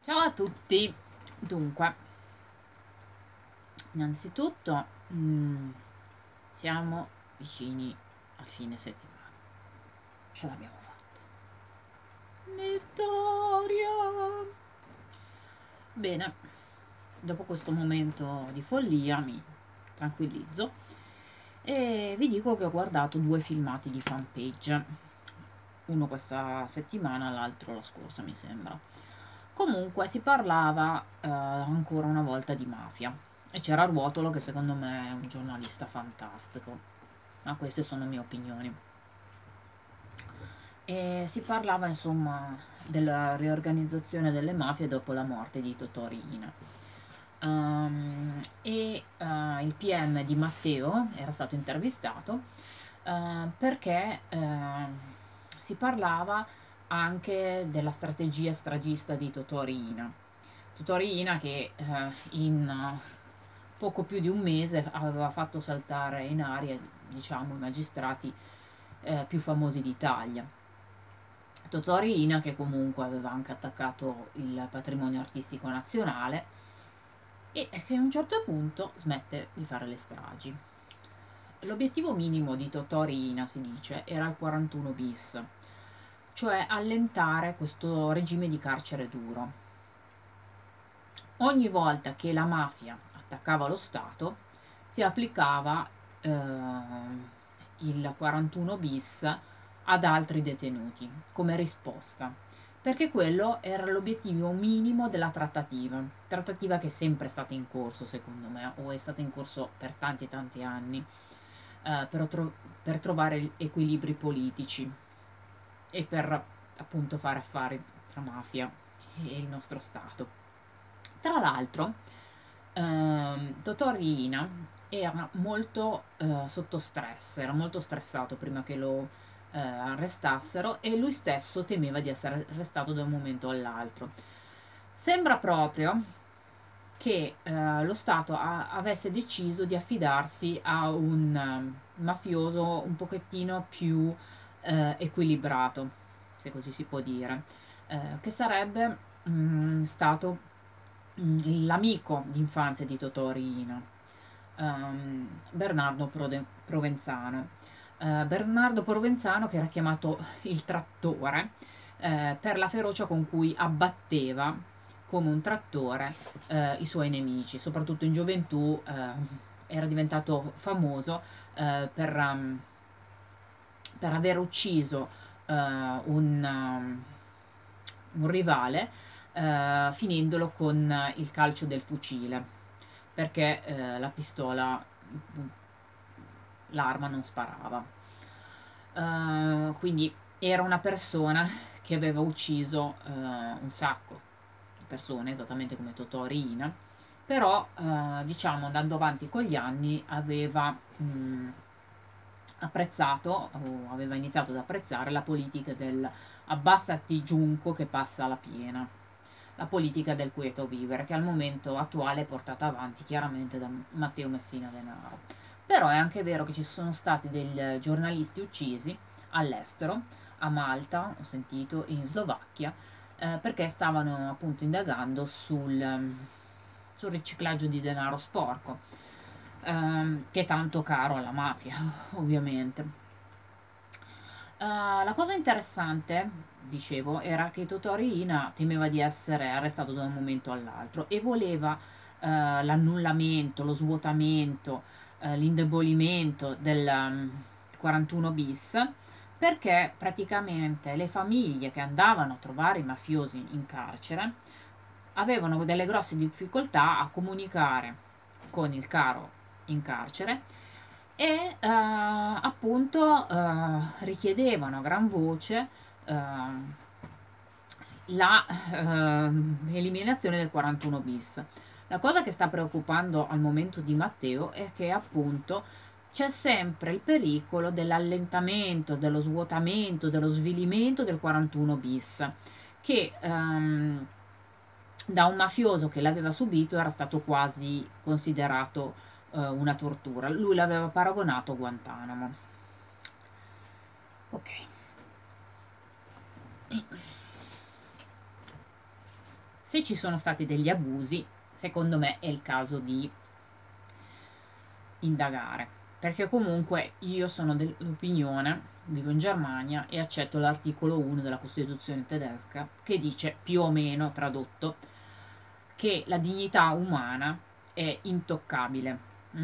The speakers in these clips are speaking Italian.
Ciao a tutti. Dunque, innanzitutto siamo vicini al fine settimana. Ce l'abbiamo fatta. Vittoria! Bene, dopo questo momento di follia mi tranquillizzo e vi dico che ho guardato due filmati di Fanpage, uno questa settimana, l'altro la scorsa mi sembra. Comunque si parlava ancora una volta di mafia e c'era Ruotolo che secondo me è un giornalista fantastico, ma queste sono mie opinioni. E si parlava insomma della riorganizzazione delle mafie dopo la morte di Totò Riina. Il PM di Matteo era stato intervistato perché si parlava anche della strategia stragista di Totò Riina. Totò Riina che in poco più di un mese aveva fatto saltare in aria, diciamo, i magistrati più famosi d'Italia. Totò Riina che comunque aveva anche attaccato il patrimonio artistico nazionale e che a un certo punto smette di fare le stragi. L'obiettivo minimo di Totò Riina, si dice, era il 41 bis, cioè allentare questo regime di carcere duro. Ogni volta che la mafia attaccava lo Stato si applicava il 41 bis ad altri detenuti come risposta, perché quello era l'obiettivo minimo della trattativa che è sempre stata in corso secondo me, o è stata in corso per tanti e tanti anni, per trovare equilibri politici e per appunto fare affari tra mafia e il nostro Stato. Tra l'altro, Totò Riina era molto sotto stress, era molto stressato prima che lo arrestassero e lui stesso temeva di essere arrestato da un momento all'altro. Sembra proprio che lo Stato avesse deciso di affidarsi a un mafioso un pochettino più equilibrato, se così si può dire, che sarebbe stato l'amico d'infanzia di Totò Riina, Bernardo Provenzano. Bernardo Provenzano che era chiamato il trattore per la ferocia con cui abbatteva come un trattore i suoi nemici, soprattutto in gioventù era diventato famoso per aver ucciso un rivale finendolo con il calcio del fucile perché la pistola, l'arma non sparava. Quindi era una persona che aveva ucciso un sacco di persone, esattamente come Totò Riina, però diciamo andando avanti con gli anni aveva apprezzato o aveva iniziato ad apprezzare la politica del abbassati giunco che passa la piena, la politica del quieto vivere che al momento attuale è portata avanti chiaramente da Matteo Messina Denaro. Però è anche vero che ci sono stati dei giornalisti uccisi all'estero, a Malta, ho sentito, in Slovacchia, perché stavano appunto indagando sul riciclaggio di denaro sporco, che è tanto caro alla mafia, ovviamente. La cosa interessante, dicevo, era che Totò Riina temeva di essere arrestato da un momento all'altro e voleva l'annullamento, lo svuotamento, l'indebolimento del 41 bis perché praticamente le famiglie che andavano a trovare i mafiosi in carcere avevano delle grosse difficoltà a comunicare con il caro in carcere e appunto richiedevano a gran voce la eliminazione del 41 bis. La cosa che sta preoccupando al momento di Matteo è che appunto c'è sempre il pericolo dell'allentamento, dello svuotamento, dello svilimento del 41 bis, che da un mafioso che l'aveva subito era stato quasi considerato una tortura. Lui l'aveva paragonato a Guantanamo. Ok. Se ci sono stati degli abusi, secondo me è il caso di indagare, perché comunque io sono dell'opinione, vivo in Germania e accetto l'articolo 1 della Costituzione tedesca che dice più o meno tradotto che la dignità umana è intoccabile,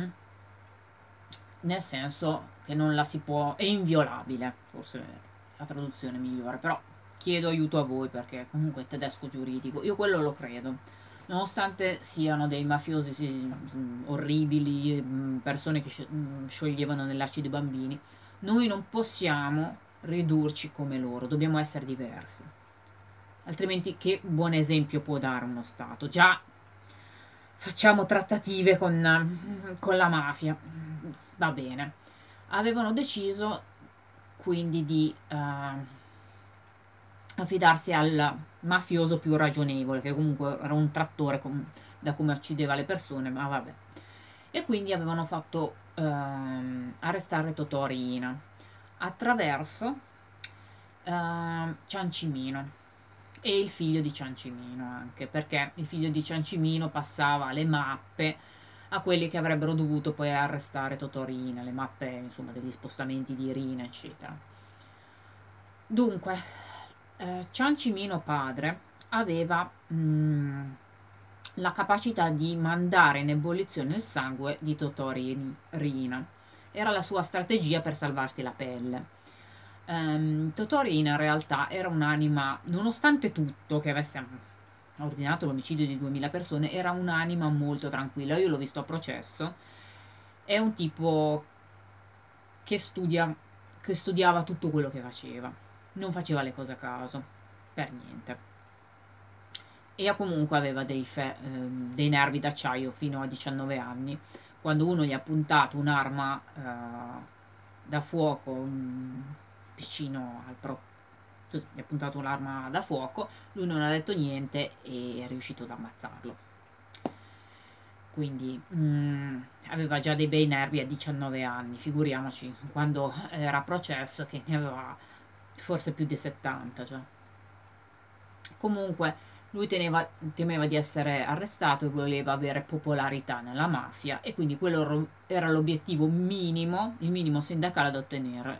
nel senso che non la si può, è inviolabile, forse è la traduzione migliore, però chiedo aiuto a voi perché comunque è tedesco giuridico, io quello lo credo. Nonostante siano dei mafiosi orribili, persone che scioglievano nel lacci dei bambini, noi non possiamo ridurci come loro, dobbiamo essere diversi. Altrimenti che buon esempio può dare uno Stato? Già facciamo trattative con la mafia, va bene. Avevano deciso quindi di affidarsi al mafioso più ragionevole, che comunque era un trattore da come uccideva le persone, ma vabbè. E quindi avevano fatto arrestare Totò Riina attraverso Ciancimino e il figlio di Ciancimino anche, perché il figlio di Ciancimino passava le mappe a quelli che avrebbero dovuto poi arrestare Totò Riina, le mappe insomma degli spostamenti di Riina eccetera. Dunque, Ciancimino padre aveva la capacità di mandare in ebollizione il sangue di Totò Riina. Era la sua strategia per salvarsi la pelle. Totò Riina in realtà era un'anima, nonostante tutto, che avesse ordinato l'omicidio di 2000 persone, era un'anima molto tranquilla. Io l'ho visto a processo. È un tipo che studiava tutto quello che faceva, non faceva le cose a caso, per niente. E comunque aveva dei nervi d'acciaio fino a 19 anni. Quando uno gli ha puntato un'arma da fuoco vicino al gli ha puntato un'arma da fuoco, lui non ha detto niente e è riuscito ad ammazzarlo. Quindi aveva già dei bei nervi a 19 anni, figuriamoci quando era a processo che ne aveva forse più di 70 già. Comunque lui temeva di essere arrestato e voleva avere popolarità nella mafia e quindi quello era l'obiettivo minimo, il minimo sindacale da ottenere,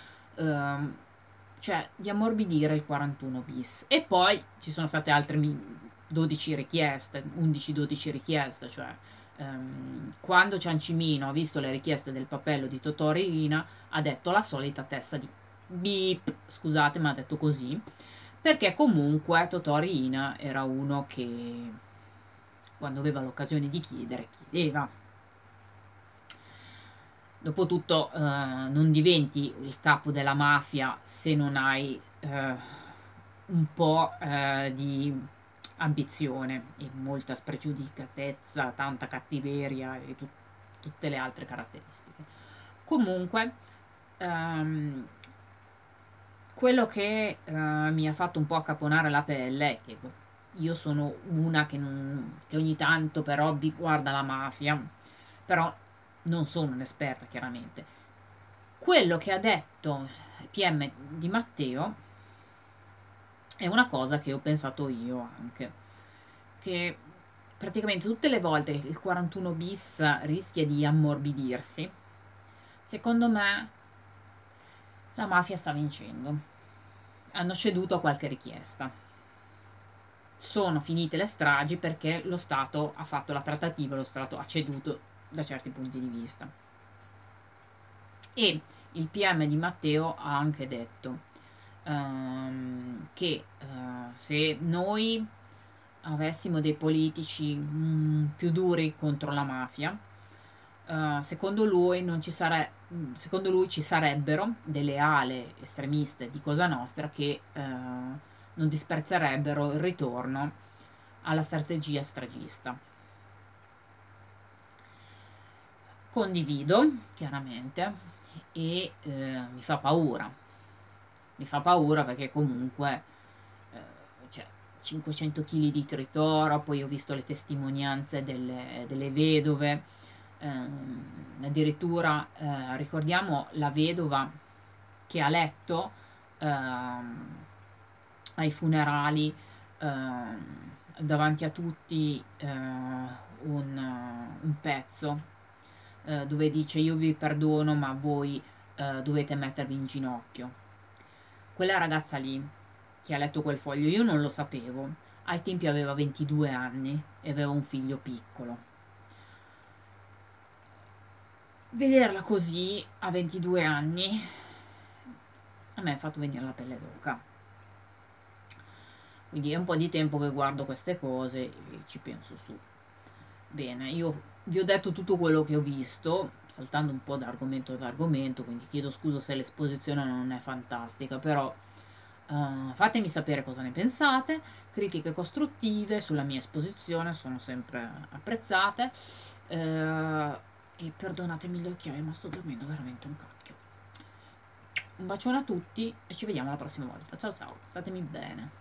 cioè di ammorbidire il 41 bis. E poi ci sono state altre 12 richieste, 11-12 richieste, cioè quando Ciancimino ha visto le richieste del papello di Totò Riina ha detto la solita testa di beep, scusate ma ha detto così, perché comunque Totò Riina era uno che quando aveva l'occasione di chiedere, chiedeva. Dopotutto non diventi il capo della mafia se non hai un po' di ambizione e molta spregiudicatezza, tanta cattiveria e tutte le altre caratteristiche. Comunque, quello che mi ha fatto un po' accaponare la pelle è che io sono una che ogni tanto per hobby guarda la mafia, però non sono un'esperta chiaramente. Quello che ha detto il PM di Matteo è una cosa che ho pensato io anche, che praticamente tutte le volte che il 41 bis rischia di ammorbidirsi, secondo me la mafia sta vincendo. Hanno ceduto a qualche richiesta. Sono finite le stragi perché lo Stato ha fatto la trattativa, lo Stato ha ceduto da certi punti di vista. E il PM di Matteo ha anche detto che se noi avessimo dei politici più duri contro la mafia, secondo lui ci sarebbero delle ale estremiste di Cosa Nostra che non disprezzerebbero il ritorno alla strategia stragista. Condivido chiaramente e mi fa paura perché comunque cioè, 500 kg di tritoro, poi ho visto le testimonianze delle vedove, addirittura ricordiamo la vedova che ha letto ai funerali davanti a tutti un pezzo dove dice io vi perdono ma voi dovete mettervi in ginocchio. Quella ragazza lì che ha letto quel foglio, io non lo sapevo, ai tempi aveva 22 anni e aveva un figlio piccolo. Vederla così a 22 anni a me ha fatto venire la pelle d'oca. Quindi è un po' di tempo che guardo queste cose e ci penso su. Bene, io vi ho detto tutto quello che ho visto, saltando un po' da argomento ad argomento, quindi chiedo scusa se l'esposizione non è fantastica, però fatemi sapere cosa ne pensate, critiche costruttive sulla mia esposizione sono sempre apprezzate e perdonatemi le occhiaie ma sto dormendo veramente un cacchio. Un bacione a tutti e ci vediamo la prossima volta. Ciao ciao, statemi bene.